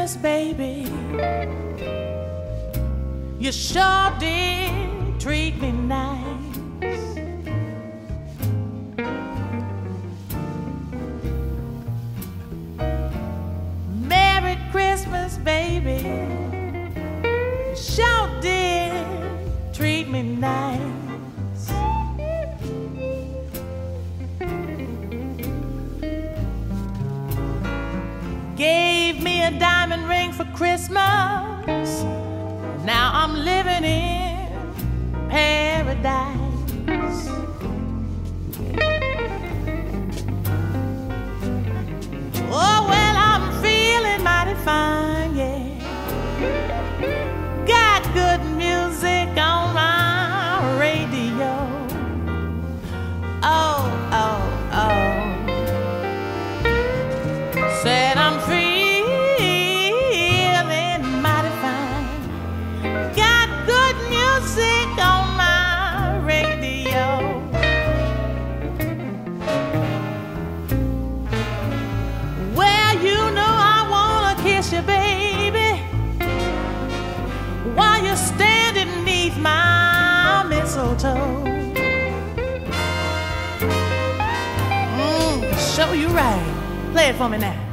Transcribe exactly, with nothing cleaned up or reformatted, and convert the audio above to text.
Christmas, baby, you sure did treat me nice. Merry Christmas, baby, you sure did treat me nice. Gave me a diamond ring for Christmas. Now I'm living in paradise. Oh, well, I'm feeling mighty fine, yeah. Got good music on my radio. Oh, oh, oh. Said I'm feeling mighty fine. Got good music on my radio. Well, you know I wanna kiss you, baby, while you're standing beneath my mistletoe. Mm, show you right. Play it for me now.